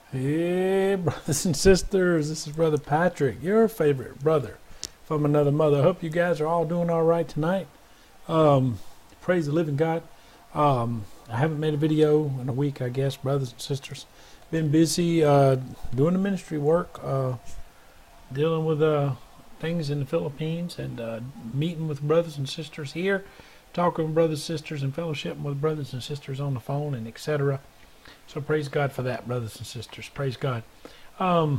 Hey, brothers and sisters, this is Brother Patrick, your favorite brother from another mother. I hope you guys are all doing all right tonight. Praise the living God. I haven't made a video in a week, I guess, brothers and sisters. Been busy doing the ministry work, dealing with things in the Philippines, and meeting with brothers and sisters here, talking with brothers and sisters, and fellowshipping with brothers and sisters on the phone, and etc. So praise God for that, brothers and sisters. Praise God. The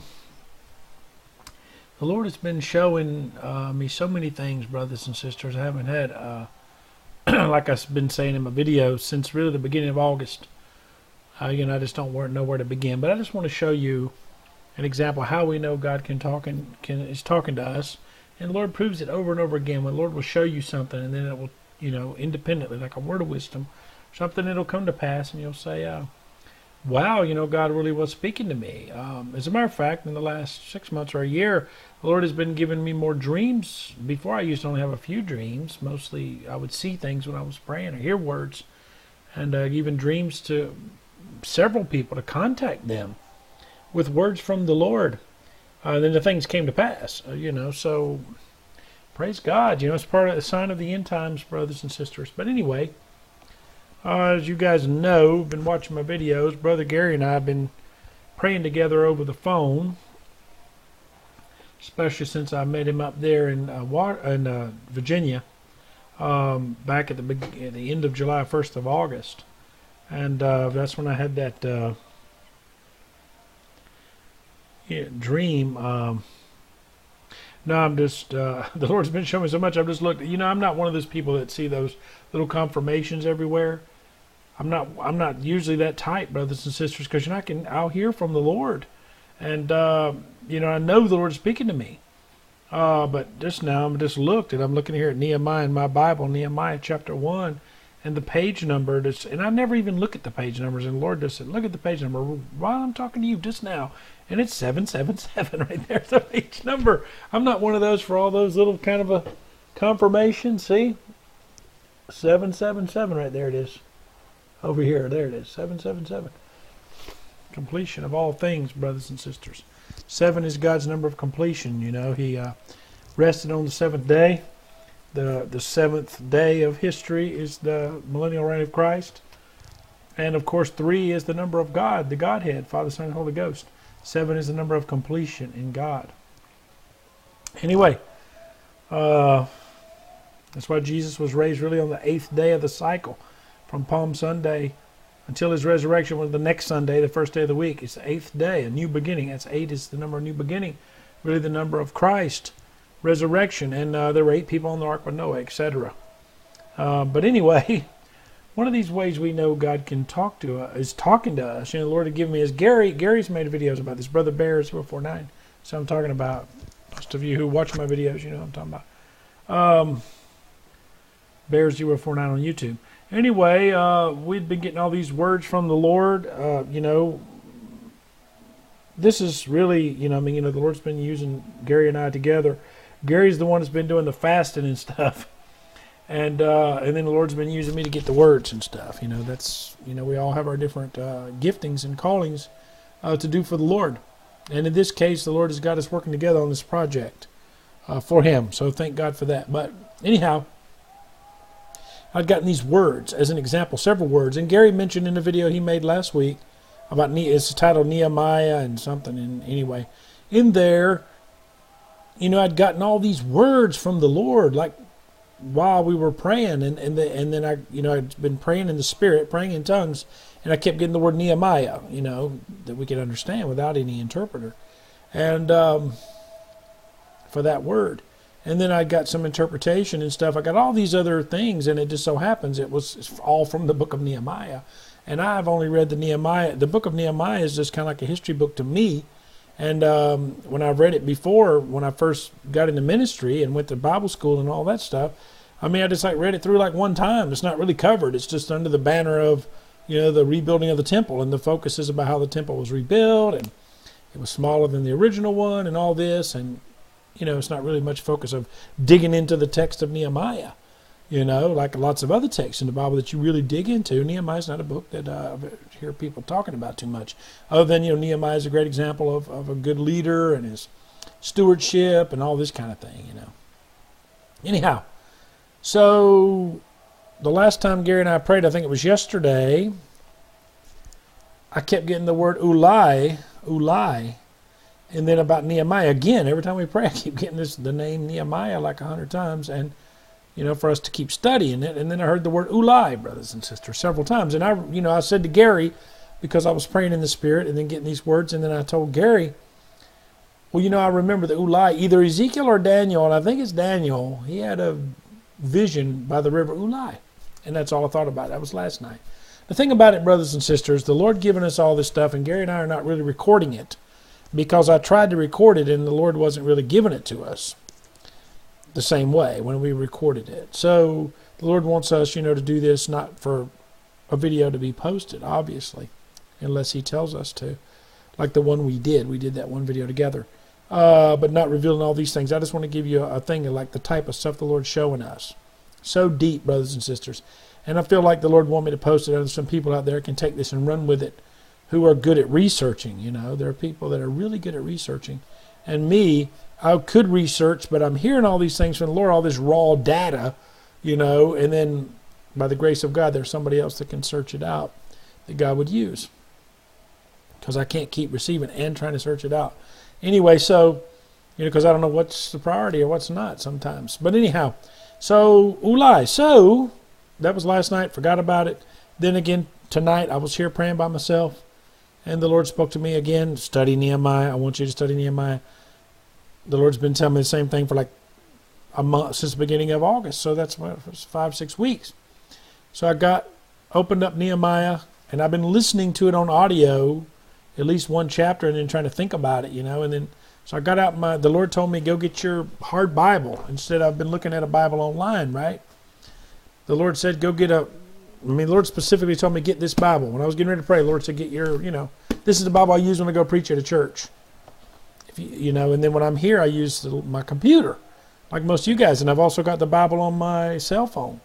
Lord has been showing me so many things, brothers and sisters. I haven't had, like I've been saying in my videos, since really the beginning of August. I just don't know where to begin. But I just want to show you an example of how we know God can talk and is talking to us. And the Lord proves it over and over again. When the Lord will show you something, and then it will, independently, like a word of wisdom, something that'll come to pass, and you'll say, wow, God really was speaking to me. As a matter of fact, in the last 6 months or a year, the Lord has been giving me more dreams. Before, I used to only have a few dreams. Mostly, I would see things when I was praying or hear words, and even dreams to several people to contact them with words from the Lord. Then the things came to pass, so praise God. It's part of the sign of the end times, brothers and sisters. But anyway, as you guys know, been watching my videos, Brother Gary and I have been praying together over the phone, especially since I met him up there in Virginia back at the end of July, 1st of August. And that's when I had that dream. No, I'm just, the Lord's been showing me so much. I've just looked, I'm not one of those people that see those little confirmations everywhere. I'm not usually that type, brothers and sisters, because I'll hear from the Lord, and I know the Lord's speaking to me. But just now, I'm looking here at Nehemiah in my Bible, Nehemiah chapter 1, and the page number. And I never even look at the page numbers. And the Lord just said, "Look at the page number while I'm talking to you just now." And it's 777 right there, the page number. I'm not one of those for all those little kind of a confirmation. See? 777 right there it is. Over here, there it is, 777. Completion of all things, brothers and sisters. 7 is God's number of completion. He rested on the seventh day. The seventh day of history is the millennial reign of Christ. And of course, 3 is the number of God, the Godhead, Father, Son, and Holy Ghost. 7 is the number of completion in God. Anyway, that's why Jesus was raised really on the 8th day of the cycle, from Palm Sunday until his resurrection was the next Sunday, the first day of the week. It's the 8th day, a new beginning. That's 8 is the number of new beginning, really the number of Christ, resurrection. And there were 8 people on the ark with Noah, etc. But anyway, one of these ways we know God can talk to us is talking to us. The Lord had given me, as Gary's made videos about this. Brother Bear 049. So I'm talking about, most of you who watch my videos, you know what I'm talking about. Bear 049 on YouTube. Anyway, we'd been getting all these words from the Lord. This is really, the Lord's been using Gary and I together. Gary's the one that's been doing the fasting and stuff. And then the Lord's been using me to get the words and stuff. We all have our different giftings and callings to do for the Lord. And in this case, the Lord has got us working together on this project for Him. So thank God for that. But anyhow, I'd gotten these words as an example, several words. And Gary mentioned in the video he made last week about, it's titled Nehemiah and something. And anyway, in there, I'd gotten all these words from the Lord, like while we were praying. And then I'd been praying in the Spirit, praying in tongues. And I kept getting the word Nehemiah, that we could understand without any interpreter. And for that word. And then I got some interpretation and stuff. I got all these other things, and it just so happens it's all from the book of Nehemiah. And I've only read the Nehemiah. The book of Nehemiah is just kind of like a history book to me. And when I read it before, when I first got into ministry and went to Bible school and all that stuff, I just read it through one time. It's not really covered. It's just under the banner of, the rebuilding of the temple. And the focus is about how the temple was rebuilt, and it was smaller than the original one and all this. And it's not really much focus of digging into the text of Nehemiah. like lots of other texts in the Bible that you really dig into. Nehemiah's not a book that I hear people talking about too much. Other than, Nehemiah is a great example of a good leader and his stewardship and all this kind of thing, Anyhow, so the last time Gary and I prayed, I think it was yesterday, I kept getting the word ulai, and then about Nehemiah again. Every time we pray, I keep getting the name Nehemiah like 100 times, and for us to keep studying it. And then I heard the word ulai, brothers and sisters, several times. And I said to Gary, because I was praying in the Spirit and then getting these words, and then I told Gary, well, I remember the ulai, either Ezekiel or Daniel, and I think it's Daniel. He had a vision by the river Ulai, and that's all I thought about. That was last night. The thing about it, brothers and sisters, the Lord giving us all this stuff, and Gary and I are not really recording it, because I tried to record it, and the Lord wasn't really giving it to us the same way when we recorded it. So the Lord wants us, to do this not for a video to be posted, obviously, unless He tells us to, like the one we did. We did that one video together, but not revealing all these things. I just want to give you a thing of like the type of stuff the Lord's showing us. So deep, brothers and sisters. And I feel like the Lord wants me to post it. There's some people out there can take this and run with it who are good at researching. There are people that are really good at researching. And me, I could research, but I'm hearing all these things from the Lord, all this raw data, and then by the grace of God, there's somebody else that can search it out that God would use. Because I can't keep receiving and trying to search it out. Anyway, so, because I don't know what's the priority or what's not sometimes. But anyhow, so, ulai. So, that was last night, forgot about it. Then again, tonight, I was here praying by myself. And the Lord spoke to me again, study Nehemiah. I want you to study Nehemiah. The Lord's been telling me the same thing for like a month, since the beginning of August. So that's 5-6 weeks. So I opened up Nehemiah, and I've been listening to it on audio, at least one chapter, and then trying to think about it, and then, so I got out the Lord told me, go get your hard Bible. Instead, I've been looking at a Bible online, right? The Lord said, go get the Lord specifically told me, get this Bible. When I was getting ready to pray, the Lord said, get your, this is the Bible I use when I go preach at a church. And then when I'm here, I use my computer, like most of you guys. And I've also got the Bible on my cell phone,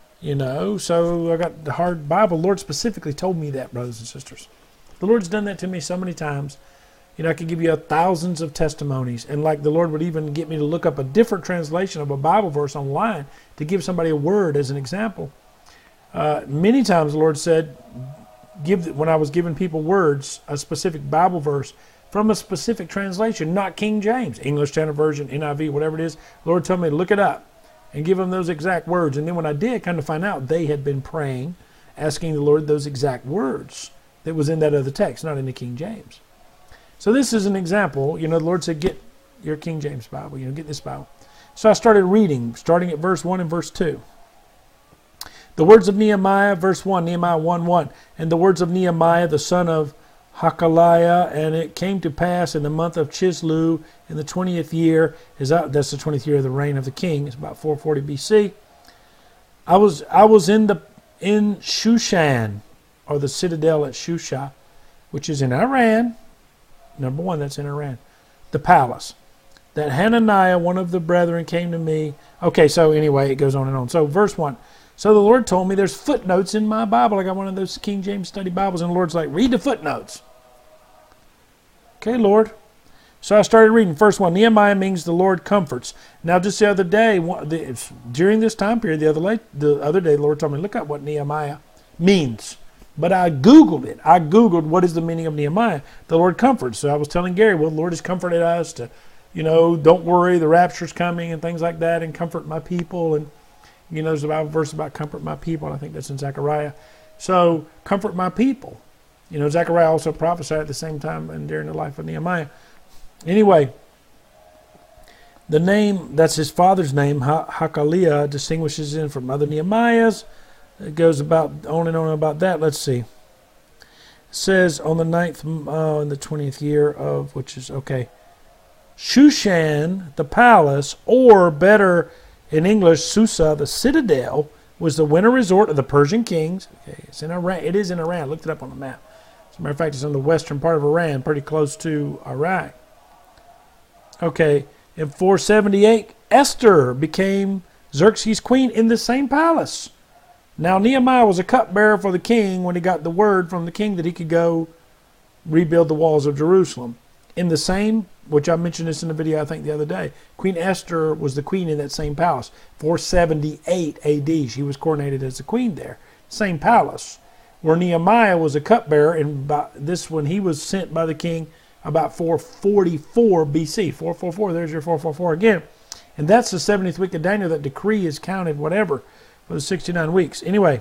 So I got the hard Bible. The Lord specifically told me that, brothers and sisters. The Lord's done that to me so many times. I could give you thousands of testimonies. And like the Lord would even get me to look up a different translation of a Bible verse online to give somebody a word as an example. Many times the Lord said, when I was giving people words, a specific Bible verse from a specific translation, not King James, English Standard Version, NIV, whatever it is. The Lord told me to look it up and give them those exact words. And then when I did, kind of find out they had been praying, asking the Lord those exact words that was in that other text, not in the King James. So this is an example. The Lord said, get your King James Bible, get this Bible. So I started reading, starting at verse 1 and verse 2. The words of Nehemiah, verse 1, Nehemiah 1:1. And the words of Nehemiah, the son of Hakaliah, and it came to pass in the month of Chislev, in the 20th year, that's the 20th year of the reign of the king, it's about 440 BC. I was in Shushan, or the citadel at Shusha, which is in Iran. Number one, that's in Iran. The palace. That Hananiah, one of the brethren, came to me. Okay, so anyway, it goes on and on. So verse 1. So the Lord told me there's footnotes in my Bible. I got one of those King James study Bibles, and the Lord's like, read the footnotes. Okay, Lord. So I started reading. First one, Nehemiah means the Lord comforts. Now, just the other day, during this time period, the other day, the Lord told me, look up what Nehemiah means. But I Googled it. I Googled what is the meaning of Nehemiah. The Lord comforts. So I was telling Gary, well, the Lord has comforted us to, don't worry, the rapture's coming and things like that, and comfort my people. And, there's a Bible verse about comfort my people. I think that's in Zechariah. So, comfort my people. Zechariah also prophesied at the same time and during the life of Nehemiah. Anyway, the name, that's his father's name, Hakaliah, distinguishes him from other Nehemiahs. It goes about on and on about that. Let's see. It says on the 9th, in the 20th year of, which is, okay, Shushan, the palace, or better in English, Susa, the citadel, was the winter resort of the Persian kings. Okay, it's in Iran. It is in Iran. I looked it up on the map. As a matter of fact, it's in the western part of Iran, pretty close to Iraq. Okay, in 478, Esther became Xerxes' queen in the same palace. Now Nehemiah was a cupbearer for the king when he got the word from the king that he could go rebuild the walls of Jerusalem. In the same, which I mentioned this in the video I think the other day, Queen Esther was the queen in that same palace. 478 AD, she was coronated as the queen there. Same palace. Where Nehemiah was a cupbearer, and this when he was sent by the king about 444 BC. 444, there's your 444 again. And that's the 70th week of Daniel. That decree is counted, whatever, for the 69 weeks. Anyway,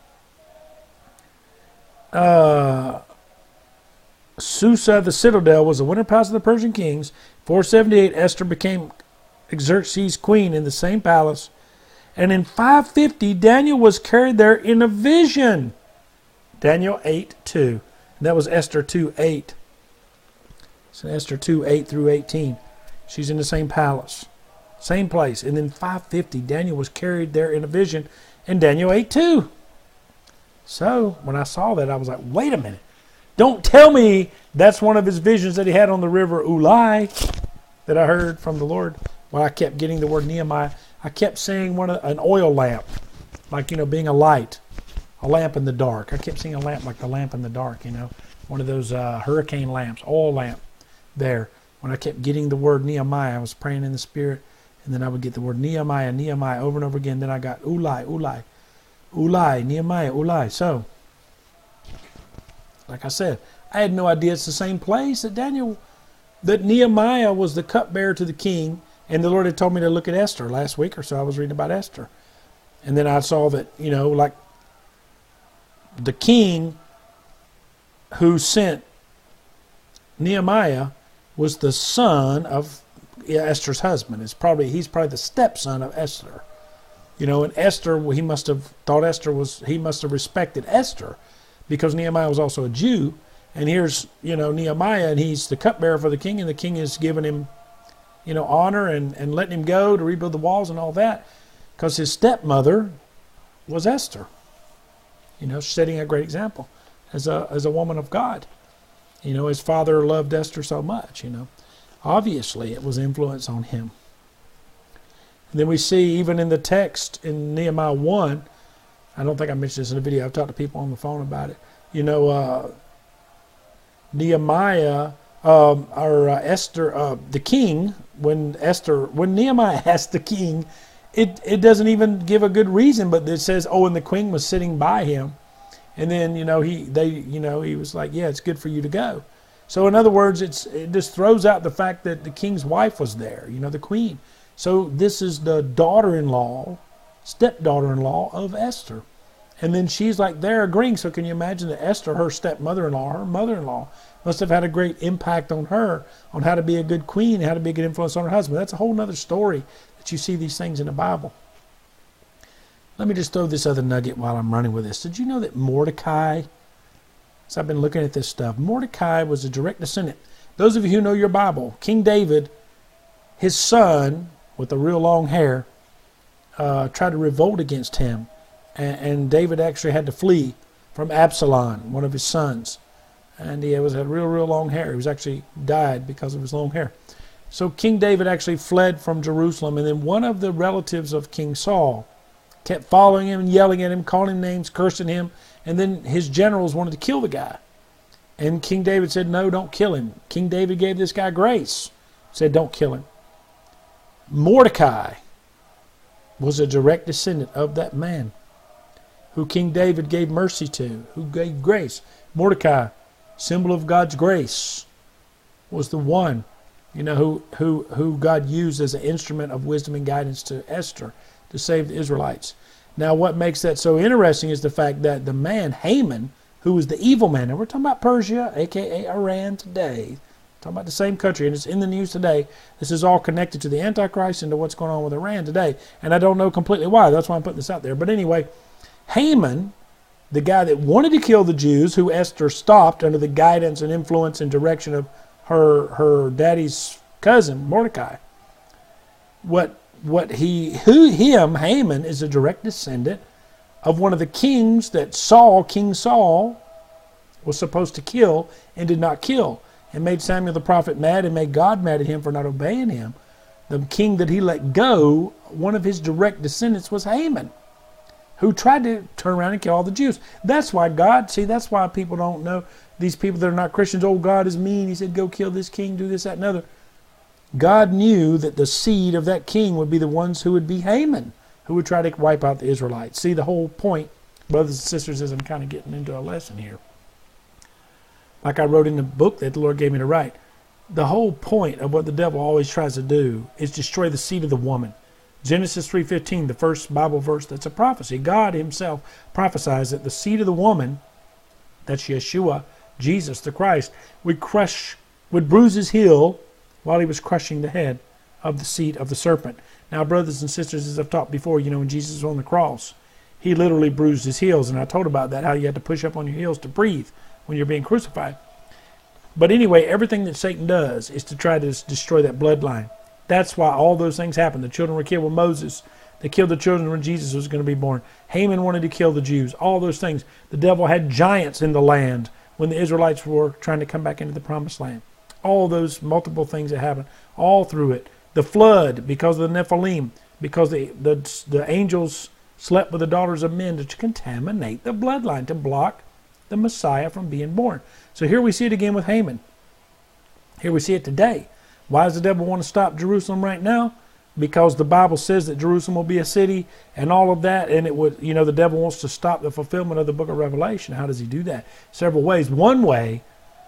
Susa, the citadel, was the winter palace of the Persian kings. 478, Esther became Xerxes' queen in the same palace. And in 550, Daniel was carried there in a vision. Daniel 8:2. And that was Esther 2:8. So Esther 2:8 through 18. She's in the same palace. Same place. And then 550, Daniel was carried there in a vision in Daniel 8:2. So when I saw that, I was like, wait a minute. Don't tell me that's one of his visions that he had on the river Ulai that I heard from the Lord. Well, I kept getting the word Nehemiah. I kept seeing an oil lamp, like, being a light, a lamp in the dark. I kept seeing a lamp like the lamp in the dark, one of those hurricane lamps, oil lamp there. When I kept getting the word Nehemiah, I was praying in the Spirit, and then I would get the word Nehemiah, Nehemiah over and over again. Then I got Ulai, Ulai, Ulai, Nehemiah, Ulai. So, like I said, I had no idea it's the same place that Nehemiah was the cupbearer to the king, and the Lord had told me to look at Esther last week or so. I was reading about Esther. And then I saw that, like the king who sent Nehemiah was the son of Esther's husband. He's probably the stepson of Esther. And Esther, he must have respected Esther, because Nehemiah was also a Jew. And here's, Nehemiah, and he's the cupbearer for the king, and the king is giving him, honor and letting him go to rebuild the walls and all that, because his stepmother was Esther. Setting a great example as a woman of God. His father loved Esther so much, Obviously, it was influence on him. And then we see, even in the text in Nehemiah 1, I don't think I mentioned this in the video. I've talked to people on the phone about it. Nehemiah, Esther, the king, when Nehemiah asked the king, it doesn't even give a good reason, but it says, and the queen was sitting by him. And then, he was like, yeah, it's good for you to go. So in other words, it just throws out the fact that the king's wife was there, the queen. So this is the stepdaughter-in-law of Esther. And then she's like there agreeing. So can you imagine that Esther, her stepmother-in-law, her mother-in-law, must have had a great impact on her, on how to be a good queen, how to be a good influence on her husband. That's a whole other story that you see these things in the Bible. Let me just throw this other nugget while I'm running with this. Did you know that Mordecai, so I've been looking at this stuff, Mordecai was a direct descendant. Those of you who know your Bible, King David, his son with the real long hair, tried to revolt against him. And David actually had to flee from Absalom, one of his sons. And he had real long hair. He was actually died because of his long hair. So King David actually fled from Jerusalem. And then one of the relatives of King Saul kept following him and yelling at him, calling him names, cursing him. And then his generals wanted to kill the guy. And King David said, no, don't kill him. King David gave this guy grace. Said, don't kill him. Mordecai was a direct descendant of that man who King David gave mercy to, who gave grace. Mordecai, symbol of God's grace, was the one, who God used as an instrument of wisdom and guidance to Esther to save the Israelites. Now, what makes that so interesting is the fact that the man, Haman, who was the evil man, and we're talking about Persia, a.k.a. Iran today, talking about the same country, and it's in the news today. This is all connected to the AntiChrist and to what's going on with Iran today. And I don't know completely why. That's why I'm putting this out there. But anyway, Haman, the guy that wanted to kill the Jews, who Esther stopped under the guidance and influence and direction of her daddy's cousin, Mordecai. Haman is a direct descendant of one of the kings that King Saul, was supposed to kill and did not kill, and made Samuel the prophet mad and made God mad at him for not obeying him. the king that he let go, one of his direct descendants was Haman, who tried to turn around and kill all the Jews. That's why God, see, that's why people don't know, these people that are not Christians, oh, God is mean. He said, go kill this king, do this, that, and other. God knew that the seed of that king would be the ones who would be Haman, who would try to wipe out the Israelites. See, the whole point, brothers and sisters, is I'm kind of getting into a lesson here. Like I wrote in the book that the Lord gave me to write, the whole point of what the devil always tries to do is destroy the seed of the woman. Genesis 3:15, the first Bible verse that's a prophecy. God himself prophesies that the seed of the woman, that's Yeshua, Jesus the Christ, would bruise his heel while he was crushing the head of the seed of the serpent. Now, brothers and sisters, as I've taught before, when Jesus was on the cross, he literally bruised his heels, and I told about that, how you had to push up on your heels to breathe when you're being crucified. But anyway, everything that Satan does is to try to destroy that bloodline. That's why all those things happened. The children were killed with Moses. They killed the children when Jesus was going to be born. Haman wanted to kill the Jews. All those things. The devil had giants in the land when the Israelites were trying to come back into the promised land. All those multiple things that happened, all through it. The flood, because of the Nephilim, because the angels slept with the daughters of men to contaminate the bloodline, to block the Messiah from being born. So here we see it again with Haman. Here we see it today. Why does the devil want to stop Jerusalem right now? Because the Bible says that Jerusalem will be a city and all of that, and it would, the devil wants to stop the fulfillment of the book of Revelation. How does he do that? Several ways. One way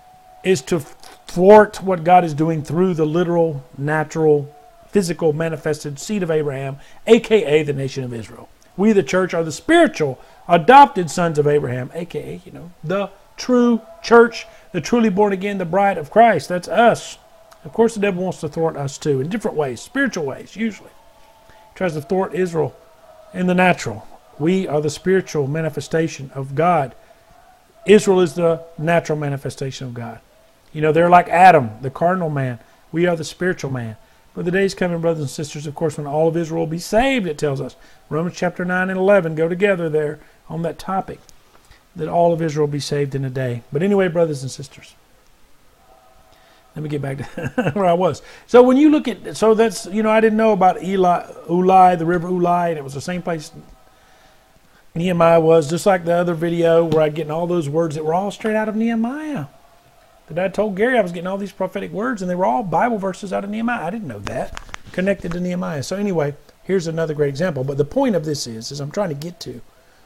is to thwart what God is doing through the literal, natural, physical, manifested seed of Abraham, aka the nation of Israel. We, the church, are the spiritual, adopted sons of Abraham, aka, the true church, the truly born again, the bride of Christ. That's us. Of course, the devil wants to thwart us too, in different ways, spiritual ways, usually. He tries to thwart Israel in the natural. We are the spiritual manifestation of God. Israel is the natural manifestation of God. They're like Adam, the carnal man. We are the spiritual man. But the day's coming, brothers and sisters, of course, when all of Israel will be saved, it tells us. Romans chapter 9 and 11 go together there on that topic, that all of Israel will be saved in a day. But anyway, brothers and sisters, let me get back to where I was. So when you look at, so that's, I didn't know about Ulai, the river Ulai, and it was the same place Nehemiah was, just like the other video where I'd getting all those words that were all straight out of Nehemiah. That I told Gary I was getting all these prophetic words, and they were all Bible verses out of Nehemiah. I didn't know that, connected to Nehemiah. So anyway, here's another great example. But the point of this is I'm trying to get to,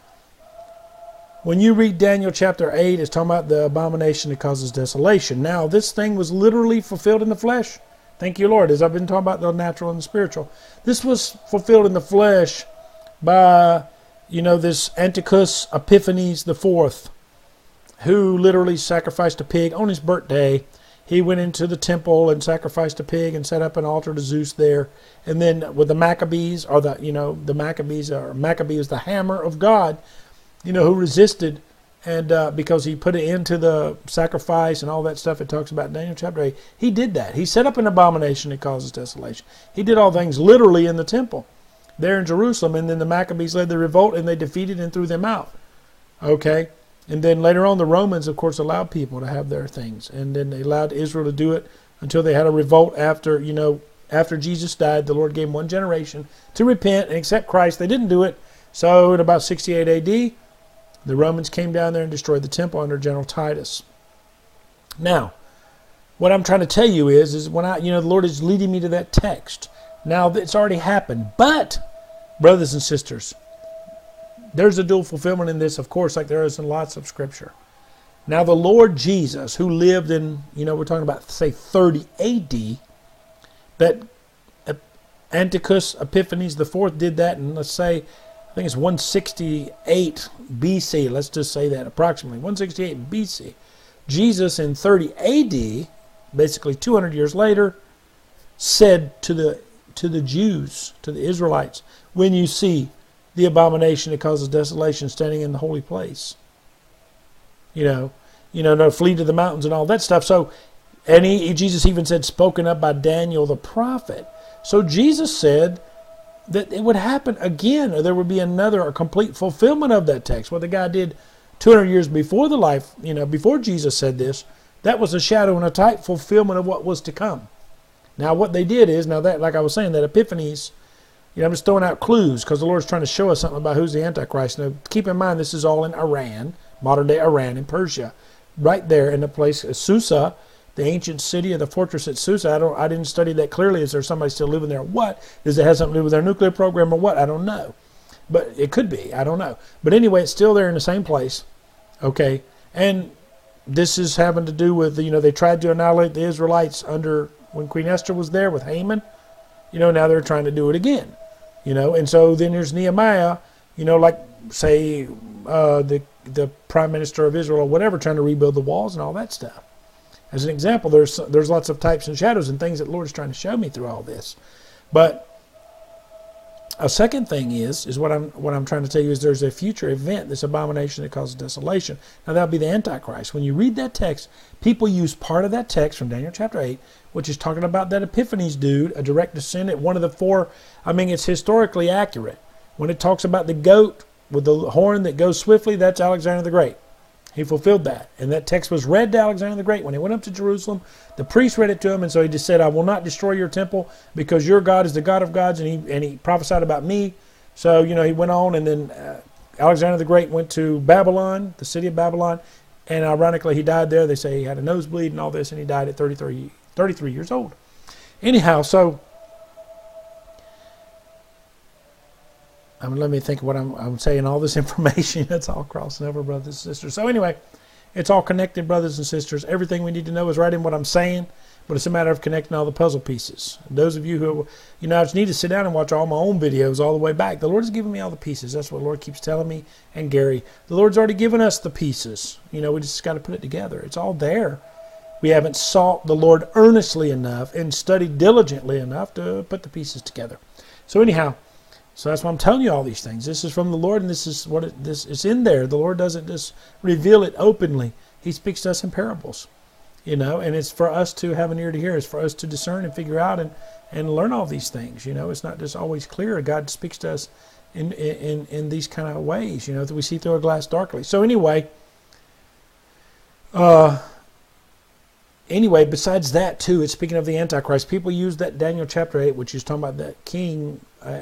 when you read Daniel chapter 8, it's talking about the abomination that causes desolation. Now, this thing was literally fulfilled in the flesh. Thank you, Lord, as I've been talking about the natural and the spiritual. This was fulfilled in the flesh by, this AntiChrist Epiphanes the Fourth, who literally sacrificed a pig on his birthday. He went into the temple and sacrificed a pig and set up an altar to Zeus there. And then with the Maccabees, or the Maccabees, or Maccabee is the hammer of God, who resisted, and because he put it into the sacrifice and all that stuff it talks about in Daniel chapter 8. He did that. He set up an abomination that causes desolation. He did all things literally in the temple there in Jerusalem, and then the Maccabees led the revolt, and they defeated and threw them out. Okay? And then later on, the Romans, of course, allowed people to have their things, and then they allowed Israel to do it until they had a revolt after, after Jesus died. The Lord gave them one generation to repent and accept Christ. They didn't do it. So in about 68 AD, the Romans came down there and destroyed the temple under General Titus. Now, what I'm trying to tell you is when the Lord is leading me to that text. Now, it's already happened. But, brothers and sisters, there's a dual fulfillment in this, of course, like there is in lots of Scripture. Now, the Lord Jesus, who lived in, we're talking about, say, 30 AD, that AntiChrist Epiphanes the Fourth did that, and let's say, I think it's 168 BC. Let's just say that approximately 168 BC. Jesus in 30 AD, basically 200 years later, said to the Jews, to the Israelites, when you see the abomination that causes desolation standing in the holy place, to flee to the mountains and all that stuff. So, and Jesus even said, spoken up by Daniel the prophet. So Jesus said that it would happen again, or there would be a complete fulfillment of that text. What the guy did 200 years before the life, before Jesus said this, that was a shadow and a type fulfillment of what was to come. Now what they did is, now that, like I was saying, that Epiphanies, I'm just throwing out clues because the Lord's trying to show us something about who's the Antichrist. Now keep in mind this is all in Iran, modern day Iran and Persia, right there in the place Susa, the ancient city of the fortress at Susa. I didn't study that clearly. Is there somebody still living there? What? Does it have something to do with their nuclear program or what? I don't know. But it could be. I don't know. But anyway, it's still there in the same place. Okay. And this is having to do with, they tried to annihilate the Israelites when Queen Esther was there with Haman. Now they're trying to do it again. And so then there's Nehemiah, like say the Prime Minister of Israel or whatever, trying to rebuild the walls and all that stuff. As an example, there's lots of types and shadows and things that the Lord is trying to show me through all this. But a second thing is what I'm trying to tell you is there's a future event, this abomination that causes desolation. Now that'll be the Antichrist. When you read that text, people use part of that text from Daniel chapter 8, which is talking about that Epiphanies dude, a direct descendant, one of the four. It's historically accurate. When it talks about the goat with the horn that goes swiftly, that's Alexander the Great. He fulfilled that. And that text was read to Alexander the Great. When he went up to Jerusalem, the priest read it to him, and so he just said, I will not destroy your temple because your God is the God of gods, and he prophesied about me. So, he went on, and then Alexander the Great went to Babylon, the city of Babylon, and ironically he died there. They say he had a nosebleed and all this, and he died at 33 years old. Anyhow, so let me think what I'm saying. All this information, it's all crossing over, brothers and sisters. So anyway, it's all connected, brothers and sisters. Everything we need to know is right in what I'm saying, but it's a matter of connecting all the puzzle pieces. Those of you who, I just need to sit down and watch all my own videos all the way back. The Lord's giving me all the pieces. That's what the Lord keeps telling me. And Gary, the Lord's already given us the pieces. We just got to put it together. It's all there. We haven't sought the Lord earnestly enough and studied diligently enough to put the pieces together. So anyhow, so that's why I'm telling you all these things. This is from the Lord, and this is what it's in there. The Lord doesn't just reveal it openly. He speaks to us in parables, and it's for us to have an ear to hear. It's for us to discern and figure out and learn all these things. It's not just always clear. God speaks to us in these kind of ways, that we see through a glass darkly. So anyway, besides that too, it's speaking of the Antichrist. People use that Daniel chapter 8, which is talking about that king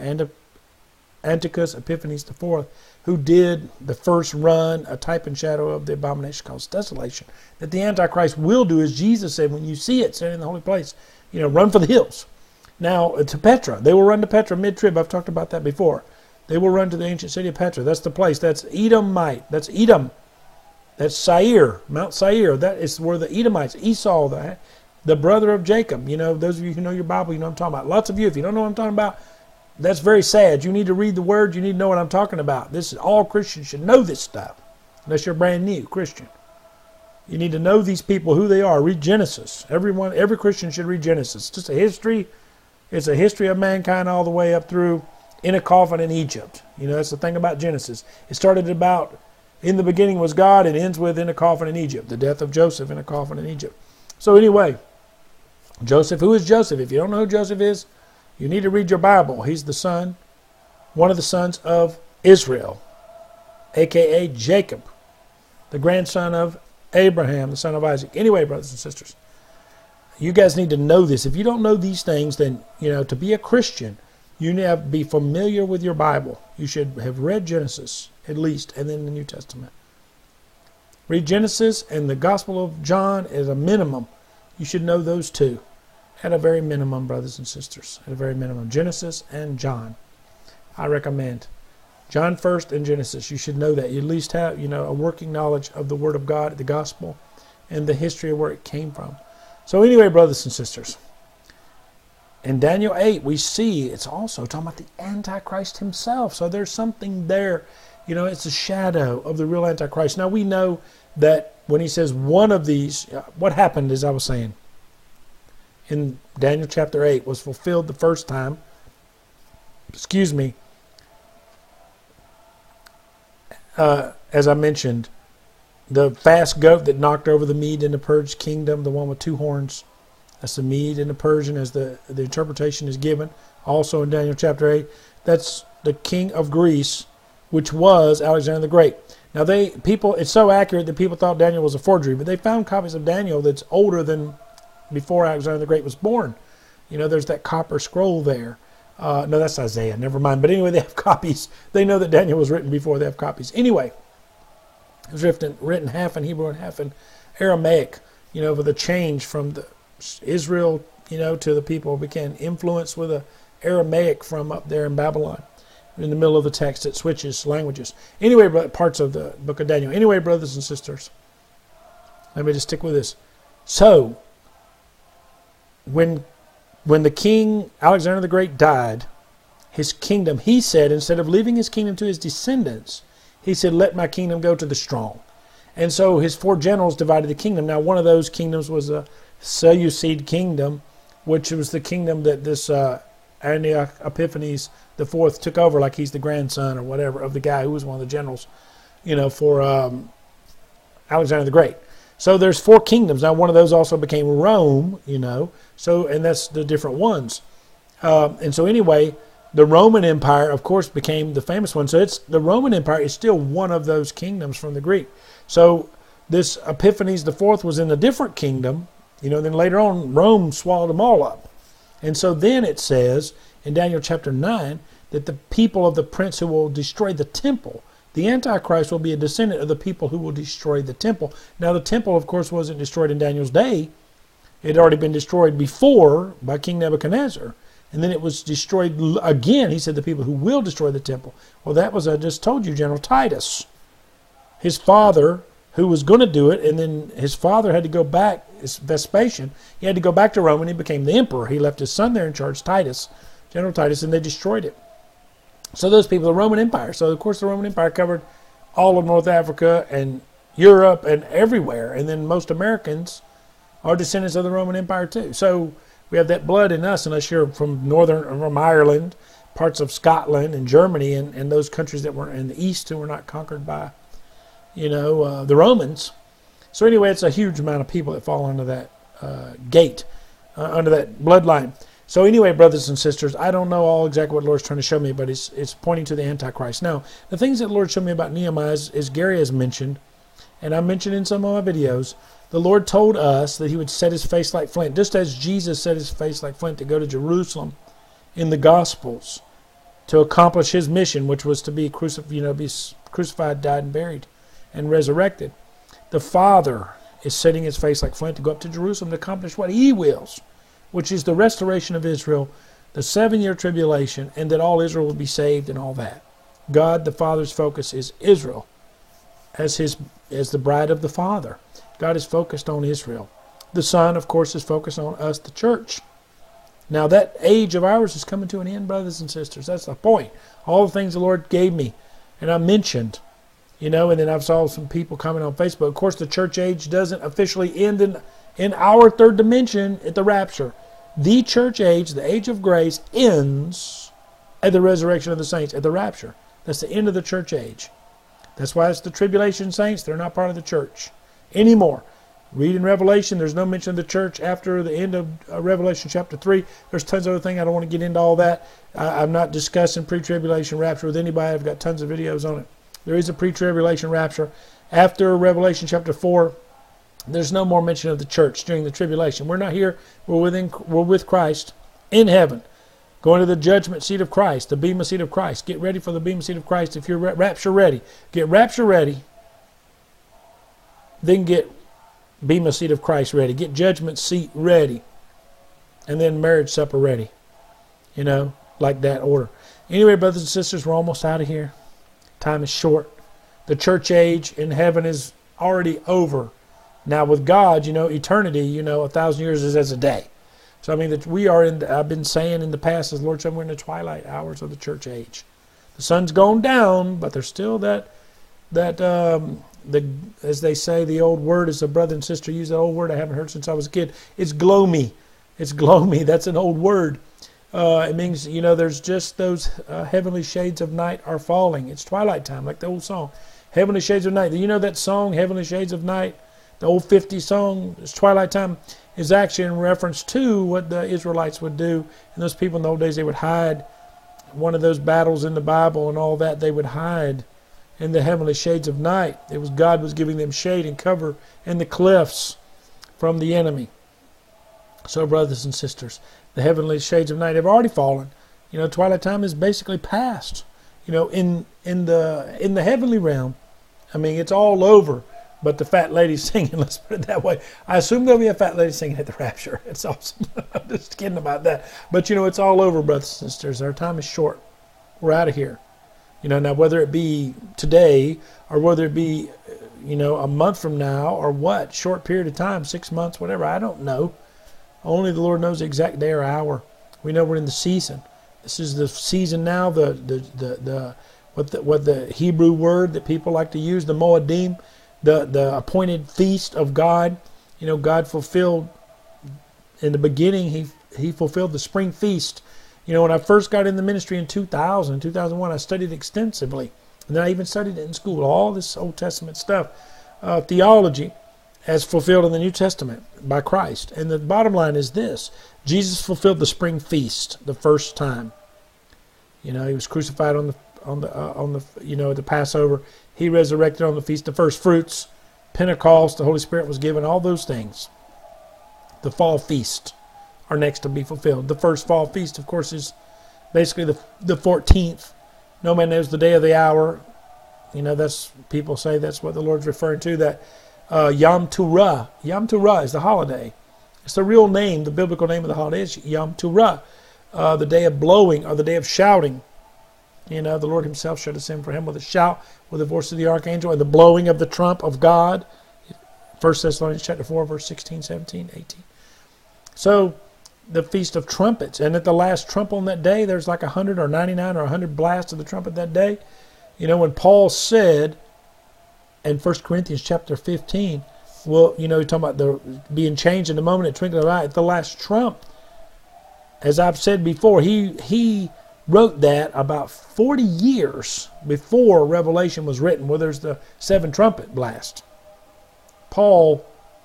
Antiochus Epiphanes IV, who did the first run, a type and shadow of the abomination called desolation. That the Antichrist will do, as Jesus said, when you see it standing in the holy place, run for the hills. Now, to Petra. They will run to Petra mid-trib. I've talked about that before. They will run to the ancient city of Petra. That's the place. That's Edomite. That's Edom. That's Seir, Mount Seir. That is where the Edomites, Esau, the brother of Jacob. Those of you who know your Bible, you know what I'm talking about. Lots of you, if you don't know what I'm talking about, that's very sad. You need to read the Word. You need to know what I'm talking about. All Christians should know this stuff, unless you're brand new Christian. You need to know these people, who they are. Read Genesis. Every Christian should read Genesis. It's just a history. It's a history of mankind all the way up through in a coffin in Egypt. That's the thing about Genesis. It started about, in the beginning was God, and ends with in a coffin in Egypt. The death of Joseph in a coffin in Egypt. So anyway, Joseph, who is Joseph? If you don't know who Joseph is, you need to read your Bible. He's the son, one of the sons of Israel, a.k.a. Jacob, the grandson of Abraham, the son of Isaac. Anyway, brothers and sisters, you guys need to know this. If you don't know these things, then, to be a Christian, you need to be familiar with your Bible. You should have read Genesis, at least, and then the New Testament. Read Genesis and the Gospel of John as a minimum. You should know those two. At a very minimum, brothers and sisters. At a very minimum. Genesis and John. I recommend. John first and Genesis. You should know that. You at least have, a working knowledge of the Word of God, the Gospel, and the history of where it came from. So anyway, brothers and sisters, in Daniel 8, we see it's also talking about the Antichrist himself. So there's something there. It's a shadow of the real Antichrist. Now we know that when he says one of these, what happened, as I was saying, in Daniel chapter 8 was fulfilled the first time. As I mentioned, the fast goat that knocked over the Mede and the Persian kingdom, the one with two horns, that's the Mede and the Persian, as the interpretation is given. Also in Daniel chapter 8, that's the king of Greece, which was Alexander the Great. Now it's so accurate that people thought Daniel was a forgery, but they found copies of Daniel that's older than before Alexander the Great was born. You know, there's that copper scroll there. No, that's Isaiah. Never mind. But anyway, they have copies. They know that Daniel was written before. They have copies. Anyway, it was written half in Hebrew and half in Aramaic. You know, with a change from the Israel, you know, to the people became influenced with a Aramaic from up there in Babylon. In the middle of the text, it switches languages. Anyway, parts of the book of Daniel. Anyway, brothers and sisters, let me just stick with this. So, when the king Alexander the Great died, his kingdom, he said, instead of leaving his kingdom to his descendants, he said, let my kingdom go to the strong. And so his 4 generals divided the kingdom. Now, one of those kingdoms was the Seleucid kingdom, which was the kingdom that this Antioch Epiphanes the fourth took over, like he's the grandson or whatever of the guy who was one of the generals, you know, for Alexander the Great. So there's 4 kingdoms. Now, one of those also became Rome, you know. So, and that's the different ones. And so anyway, the Roman Empire, of course, became the famous one. So the Roman Empire is still one of those kingdoms from the Greek. So this Epiphanes the fourth was in a different kingdom, you know. Then later on, Rome swallowed them all up. And so then it says in Daniel chapter 9 that the people of the prince who will destroy the temple, the Antichrist, will be a descendant of the people who will destroy the temple. Now, the temple, of course, wasn't destroyed in Daniel's day. It had already been destroyed before by King Nebuchadnezzar. And then it was destroyed again. He said the people who will destroy the temple. Well, that was, I just told you, General Titus. His father, who was going to do it, and then his father had to go back, Vespasian, he had to go back to Rome and he became the emperor. He left his son there in charge, Titus, General Titus, and they destroyed it. So those people, the Roman Empire. So, of course, the Roman Empire covered all of North Africa and Europe and everywhere. And then most Americans are descendants of the Roman Empire too. So we have that blood in us, unless you're from Ireland, parts of Scotland and Germany and those countries that were in the east who were not conquered by, you know, the Romans. So anyway, it's a huge amount of people that fall under that gate, under that bloodline. So anyway, brothers and sisters, I don't know all exactly what the Lord's trying to show me, but it's pointing to the Antichrist. Now, the things that the Lord showed me about Nehemiah is Gary has mentioned, and I mentioned in some of my videos, the Lord told us that he would set his face like flint, just as Jesus set his face like flint to go to Jerusalem in the Gospels to accomplish his mission, which was to be crucified, died, and buried, and resurrected. The Father is setting his face like flint to go up to Jerusalem to accomplish what he wills, which is the restoration of Israel, the 7-year tribulation, and that all Israel will be saved and all that. God, the Father's focus is Israel as the bride of the Father. God is focused on Israel. The Son, of course, is focused on us, the church. Now, that age of ours is coming to an end, brothers and sisters. That's the point. All the things the Lord gave me, and I mentioned, you know, and then I've saw some people comment on Facebook. Of course, the church age doesn't officially end in our third dimension at the rapture. The church age, the age of grace, ends at the resurrection of the saints, at the rapture. That's the end of the church age. That's why it's the tribulation saints. They're not part of the church anymore. Read in Revelation, there's no mention of the church after the end of Revelation chapter 3. There's tons of other things. I don't want to get into all that. I'm not discussing pre-tribulation rapture with anybody. I've got tons of videos on it. There is a pre-tribulation rapture. After Revelation chapter 4, there's no more mention of the church during the tribulation. We're not here. We're with Christ in heaven, going to the judgment seat of Christ, the bema seat of Christ. Get ready for the bema seat of Christ if you're rapture ready. Get rapture ready, then get bema seat of Christ ready. Get judgment seat ready, and then marriage supper ready. You know, like that order. Anyway, brothers and sisters, we're almost out of here. Time is short. The church age in heaven is already over. Now with God, you know, eternity, you know, 1,000 years is as a day. So I mean that we are in. I've been saying in the past, as Lord said, we're in the twilight hours of the church age. The sun's gone down, but there's still as they say, the old word, as a brother and sister use that old word I haven't heard since I was a kid. It's gloomy. It's gloomy. That's an old word. It means, you know, there's just those heavenly shades of night are falling. It's twilight time, like the old song, Heavenly Shades of Night. You know that song, Heavenly Shades of Night? The old 50s song, it's twilight time, is actually in reference to what the Israelites would do. And those people in the old days, they would hide. One of those battles in the Bible and all that, they would hide in the heavenly shades of night. It was God was giving them shade and cover in the cliffs from the enemy. So, brothers and sisters, the heavenly shades of night have already fallen. Twilight time is basically past. In the heavenly realm, I mean, it's all over. But the fat lady's singing, let's put it that way. I assume there'll be a fat lady singing at the rapture. It's awesome. I'm just kidding about that. But, it's all over, brothers and sisters. Our time is short. We're out of here. Now whether it be today or whether it be, a month from now or what, short period of time, 6 months, whatever, I don't know. Only the Lord knows the exact day or hour. We know we're in the season. This is the season now, what the Hebrew word that people like to use, the Moedim, the appointed feast of God. God fulfilled in the beginning, he fulfilled the spring feast. When I first got in the ministry in 2001, I studied extensively. And then I even studied it in school, all this Old Testament stuff, theology as fulfilled in the New Testament by Christ. And the bottom line is this: Jesus fulfilled the spring feast the first time. He was crucified at the Passover. He resurrected on the Feast of First Fruits, Pentecost, the Holy Spirit was given, all those things. The fall feast are next to be fulfilled. The first fall feast, of course, is basically the 14th. No man knows the day or the hour. That's, people say that's what the Lord's referring to, that Yom Teruah. Yom Teruah is the holiday. It's the real name, the biblical name of the holiday is Yom Teruah, the day of blowing or the day of shouting. The Lord himself shall descend for him with a shout, with the voice of the archangel, and the blowing of the trump of God. 1 Thessalonians chapter 4, verse 16, 17, 18. So, the Feast of Trumpets. And at the last trump on that day, there's like 100 or 99 or 100 blasts of the trumpet that day. When Paul said in 1 Corinthians chapter 15, well, you're talking about the being changed in the moment, at twinkling of an eye, at the last trump. As I've said before, he wrote that about 40 years before Revelation was written, where there's the 7 trumpet blast. Paul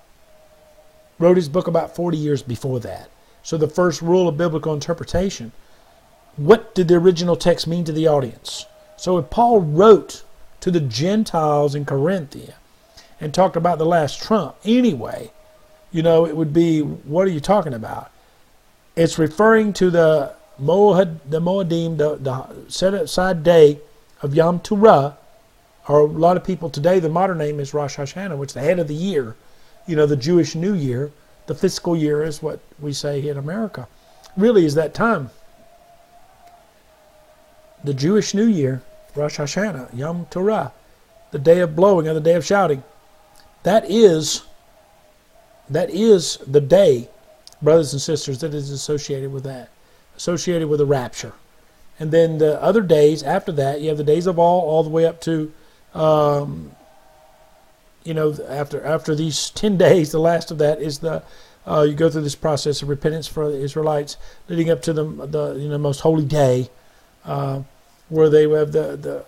wrote his book about 40 years before that. So the first rule of biblical interpretation, what did the original text mean to the audience? So if Paul wrote to the Gentiles in Corinthia and talked about the last trump anyway, it would be, what are you talking about? It's referring to the Moedim, the set aside day of Yom Teruah, or a lot of people today, the modern name is Rosh Hashanah, which is the head of the year, the Jewish New Year. The fiscal year is what we say here in America. Really is that time. The Jewish New Year, Rosh Hashanah, Yom Teruah, the day of blowing or the day of shouting. That is the day, brothers and sisters, that is associated with that. Associated with the rapture. And then the other days after that, you have the days of all the way up to, after these 10 days, the last of that is you go through this process of repentance for the Israelites, leading up to the most holy day, where they have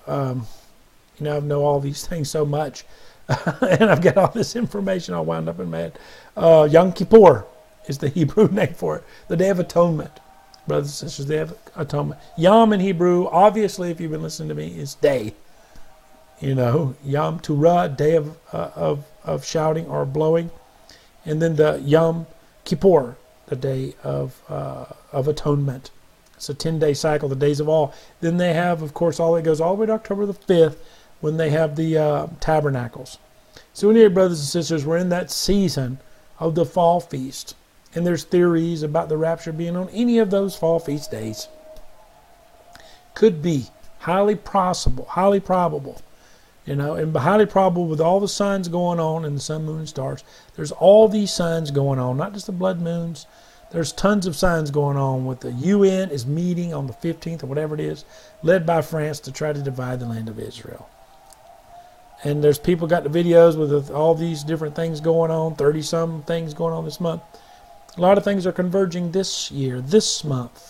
I know all these things so much, and I've got all this information all wound up in my head. Yom Kippur is the Hebrew name for it, the Day of Atonement. Brothers and sisters, Day of Atonement. Yom in Hebrew, obviously, if you've been listening to me, is day. Yom Teruah, day of shouting or blowing. And then the Yom Kippur, the day of atonement. It's a 10-day cycle, the days of all. Then they have, of course, it goes all the way to October the 5th, when they have the tabernacles. So anyway, brothers and sisters, we're in that season of the fall feast. And there's theories about the rapture being on any of those fall feast days. Could be highly possible, highly probable. And highly probable with all the signs going on in the sun, moon, and stars. There's all these signs going on, not just the blood moons. There's tons of signs going on with the UN is meeting on the 15th or whatever it is, led by France to try to divide the land of Israel. And there's people got the videos with all these different things going on, 30-some things going on this month. A lot of things are converging this year, this month.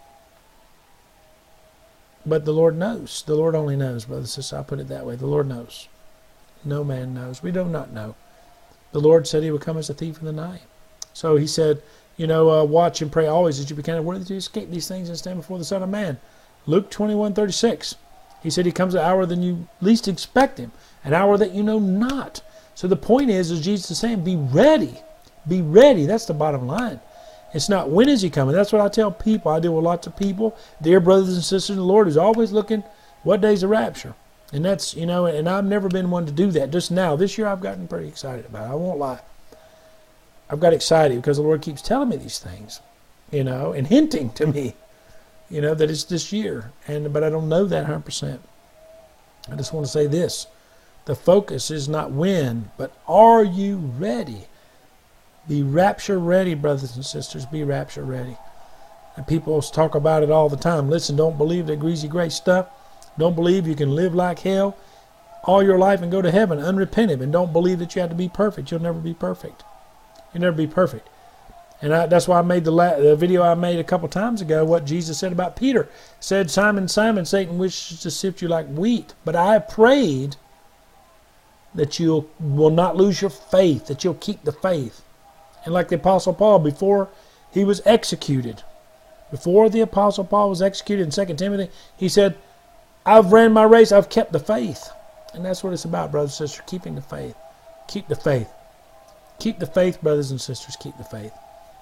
But the Lord knows. The Lord only knows, brothers and sisters. I'll put it that way. The Lord knows. No man knows. We do not know. The Lord said he would come as a thief in the night. So he said, watch and pray always that you be counted worthy to escape these things and stand before the Son of Man. Luke 21:36. He said he comes at an hour than you least expect him, an hour that you know not. So the point is Jesus is saying, be ready. Be ready. That's the bottom line. It's not when is he coming. That's what I tell people. I deal with lots of people, dear brothers and sisters in the Lord, who's always looking, what day's the rapture? And that's, you know, and I've never been one to do that. Just now, this year I've gotten pretty excited about it. I won't lie. I've got excited because the Lord keeps telling me these things, you know, and hinting to me, you know, that it's this year. But I don't know that 100%. I just want to say this. The focus is not when, but are you ready? Be rapture ready, brothers and sisters. Be rapture ready. And people talk about it all the time. Listen, don't believe that greasy grace stuff. Don't believe you can live like hell all your life and go to heaven unrepentant. And don't believe that you have to be perfect. You'll never be perfect. You'll never be perfect. And that's why I made the video I made a couple times ago, what Jesus said about Peter. Said, Simon, Simon, Satan wishes to sift you like wheat. But I prayed that you will not lose your faith, that you'll keep the faith. And like the Apostle Paul, before he was executed, before the Apostle Paul was executed in 2 Timothy, he said, I've ran my race, I've kept the faith. And that's what it's about, brothers and sisters, keeping the faith. Keep the faith. Keep the faith, brothers and sisters, keep the faith.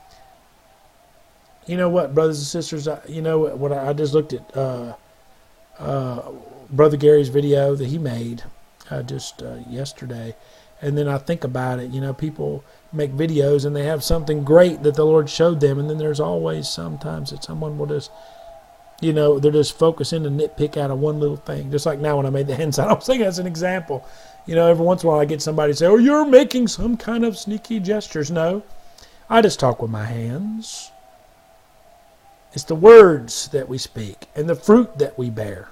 You know what, brothers and sisters, you know what, I just looked at Brother Gary's video that he made just yesterday. And then I think about it, you know, people make videos and they have something great that the Lord showed them. And then there's always sometimes that someone will just, you know, they're just focusing to nitpick out of one little thing. Just like now when I made the hand sign, I was thinking as an example. You know, every once in a while I get somebody say, oh, you're making some kind of sneaky gestures. No, I just talk with my hands. It's the words that we speak and the fruit that we bear.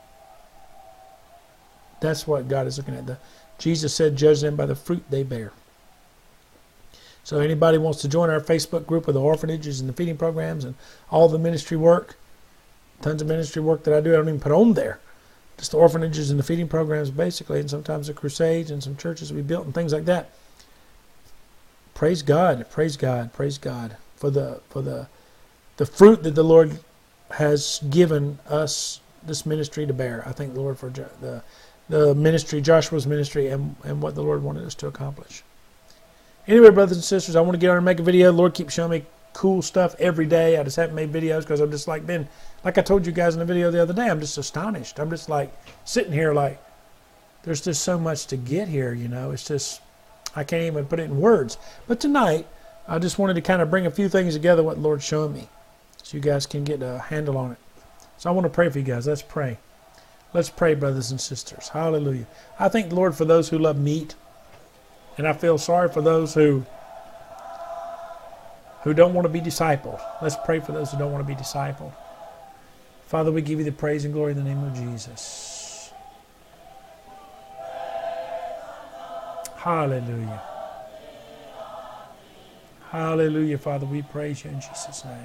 That's what God is looking at. Jesus said, judge them by the fruit they bear. So anybody wants to join our Facebook group of the orphanages and the feeding programs and all the ministry work, tons of ministry work that I do, I don't even put on there. Just the orphanages and the feeding programs basically, and sometimes the crusades and some churches we built and things like that. Praise God, praise God, praise God for the fruit that the Lord has given us this ministry to bear. I thank the Lord for the ministry, Joshua's ministry, and what the Lord wanted us to accomplish. Anyway, brothers and sisters, I want to get on and make a video. The Lord keeps showing me cool stuff every day. I just haven't made videos because I'm just like I told you guys in the video the other day, I'm just astonished. I'm just like sitting here like there's just so much to get here, you know. It's just, I can't even put it in words. But tonight, I just wanted to kind of bring a few things together what the Lord's showing me so you guys can get a handle on it. So I want to pray for you guys. Let's pray. Let's pray, brothers and sisters. Hallelujah. I thank the Lord for those who love meat. And I feel sorry for those who don't want to be discipled. Let's pray for those who don't want to be discipled. Father, we give you the praise and glory in the name of Jesus. Hallelujah. Hallelujah, Father. We praise you in Jesus' name.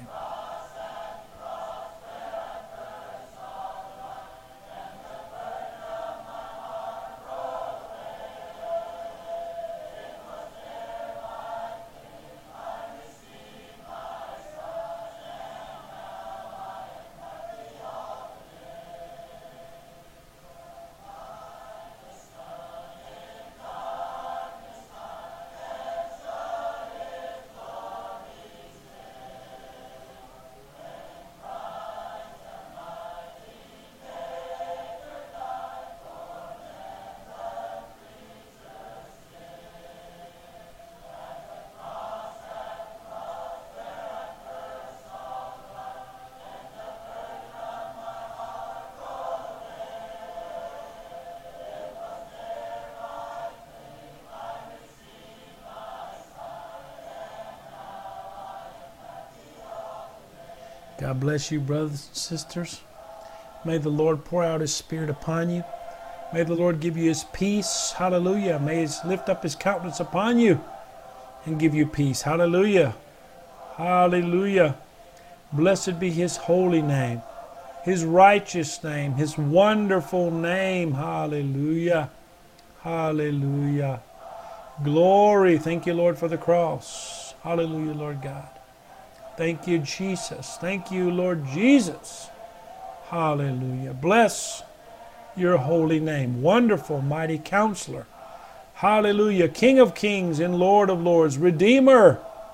God bless you, brothers and sisters. May the Lord pour out His Spirit upon you. May the Lord give you His peace. Hallelujah. May He lift up His countenance upon you and give you peace. Hallelujah. Hallelujah. Blessed be His holy name, His righteous name, His wonderful name. Hallelujah. Hallelujah. Glory. Thank you, Lord, for the cross. Hallelujah, Lord God. Thank you, Jesus. Thank you, Lord Jesus. Hallelujah. Bless your holy name. Wonderful, mighty counselor. Hallelujah. King of kings and Lord of lords. Redeemer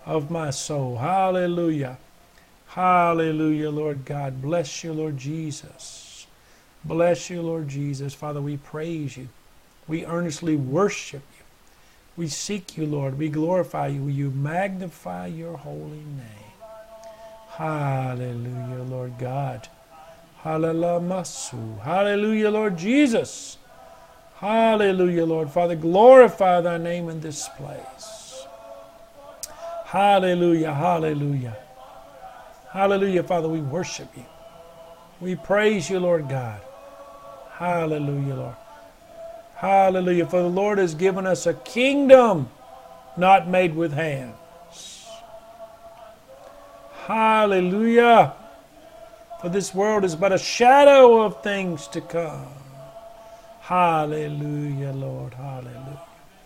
of my soul. Hallelujah. Hallelujah, Lord God. Bless you, Lord Jesus. Bless you, Lord Jesus. Father, we praise you. We earnestly worship you. We seek you, Lord. We glorify you. You magnify your holy name. Hallelujah, Lord God. Hallelujah, hallelujah, Lord Jesus. Hallelujah, Lord. Father, glorify thy name in this place. Hallelujah, hallelujah. Hallelujah, Father, we worship you. We praise you, Lord God. Hallelujah, Lord. Hallelujah, for the Lord has given us a kingdom not made with hands. Hallelujah. For this world is but a shadow of things to come. Hallelujah, Lord. Hallelujah.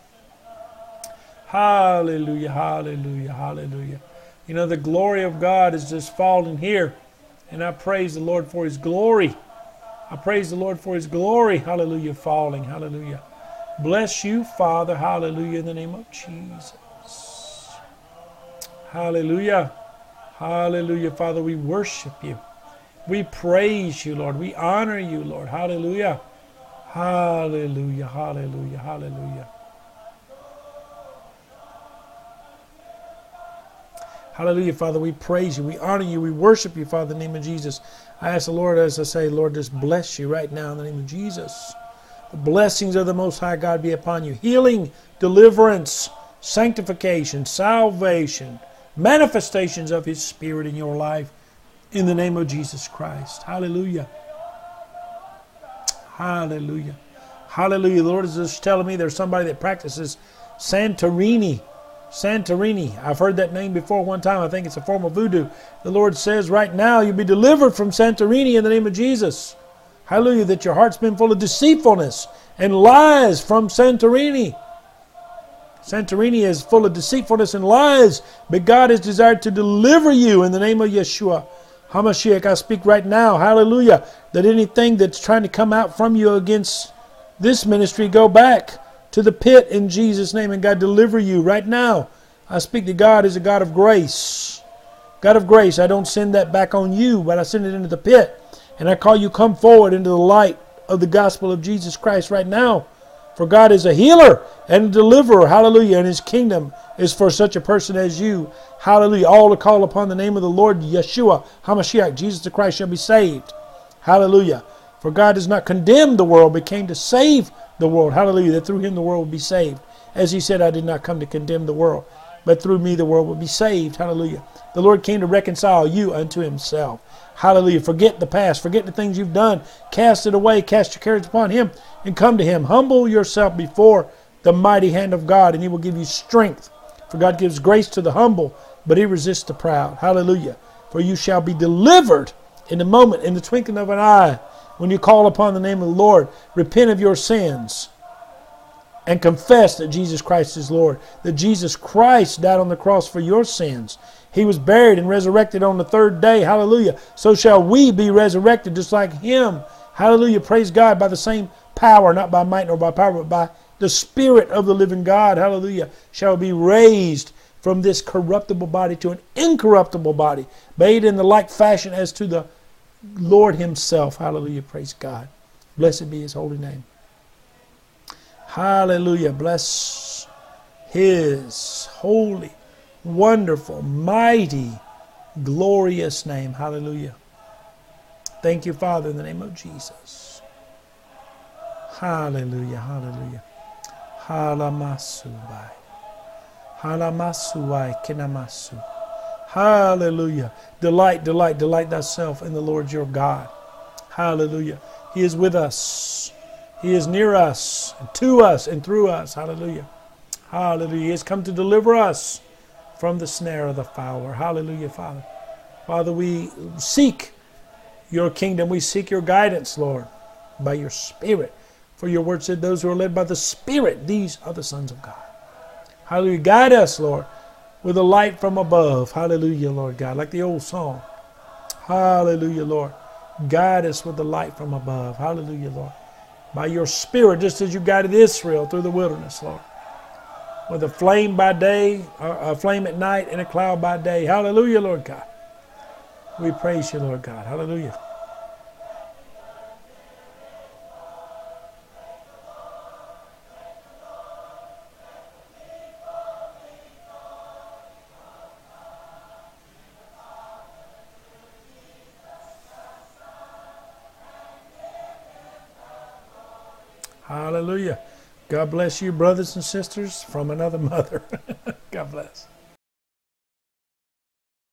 Hallelujah, hallelujah, hallelujah. You know, the glory of God is just falling here. And I praise the Lord for his glory. I praise the Lord for his glory. Hallelujah, falling. Hallelujah. Bless you, Father. Hallelujah, in the name of Jesus. Hallelujah. Hallelujah, Father, we worship you. We praise you, Lord. We honor you, Lord. Hallelujah. Hallelujah, hallelujah, hallelujah. Hallelujah, Father, we praise you. We honor you. We worship you, Father, in the name of Jesus. I ask the Lord, as I say, Lord, just bless you right now in the name of Jesus. The blessings of the Most High God be upon you. Healing, deliverance, sanctification, salvation, manifestations of his Spirit in your life in the name of Jesus Christ. Hallelujah. Hallelujah. Hallelujah. The Lord is just telling me there's somebody that practices Santorini. Santorini. I've heard that name before one time. I think it's a form of voodoo. The Lord says right now you'll be delivered from Santorini in the name of Jesus. Hallelujah. That your heart's been full of deceitfulness and lies from Santorini. Santorini is full of deceitfulness and lies, but God has desired to deliver you in the name of Yeshua HaMashiach. I speak right now, hallelujah, that anything that's trying to come out from you against this ministry, go back to the pit in Jesus' name, and God deliver you right now. I speak to God as a God of grace. God of grace, I don't send that back on you, but I send it into the pit. And I call you come forward into the light of the gospel of Jesus Christ right now. For God is a healer and a deliverer, hallelujah, and his kingdom is for such a person as you. Hallelujah. All to call upon the name of the Lord Yeshua HaMashiach, Jesus the Christ, shall be saved. Hallelujah. For God does not condemn the world, but came to save the world. Hallelujah. That through him the world will be saved. As he said, I did not come to condemn the world, but through me the world will be saved. Hallelujah. The Lord came to reconcile you unto himself. Hallelujah. Forget the past. Forget the things you've done. Cast it away. Cast your cares upon him and come to him. Humble yourself before the mighty hand of God, and he will give you strength. For God gives grace to the humble, but he resists the proud. Hallelujah. For you shall be delivered in a moment, in the twinkling of an eye, when you call upon the name of the Lord. Repent of your sins and confess that Jesus Christ is Lord. That Jesus Christ died on the cross for your sins. He was buried and resurrected on the third day. Hallelujah. So shall we be resurrected just like him. Hallelujah. Praise God, by the same power, not by might nor by power, but by the Spirit of the living God. Hallelujah. Shall be raised from this corruptible body to an incorruptible body, made in the like fashion as to the Lord himself. Hallelujah. Praise God. Blessed be his holy name. Hallelujah. Bless his holy, wonderful, mighty, glorious name. Hallelujah. Thank you, Father, in the name of Jesus. Hallelujah. Hallelujah. Halamasubai. Halamasuai kinamasu. Hallelujah. Delight, delight, delight thyself in the Lord your God. Hallelujah. He is with us. He is near us, and to us, and through us. Hallelujah. Hallelujah. He has come to deliver us from the snare of the fowler. Hallelujah, Father. Father, we seek your kingdom. We seek your guidance, Lord, by your Spirit. For your word said, those who are led by the Spirit, these are the sons of God. Hallelujah. Guide us, Lord, with a light from above. Hallelujah, Lord God. Like the old song. Hallelujah, Lord. Guide us with the light from above. Hallelujah, Lord. By your Spirit, just as you guided Israel through the wilderness, Lord. with a flame by day, a flame at night, and a cloud by day. Hallelujah, Lord God. We praise you, Lord God. Hallelujah. Hallelujah. God bless you, brothers and sisters from another mother. God bless.